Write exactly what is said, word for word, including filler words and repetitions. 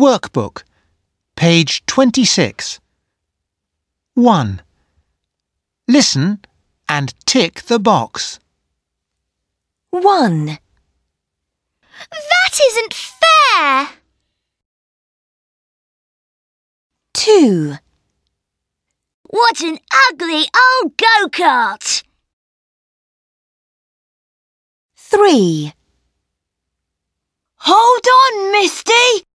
Workbook, page twenty-six. one. Listen and tick the box. one. That isn't fair! two. What an ugly old go-kart! three. Hold on, Misty!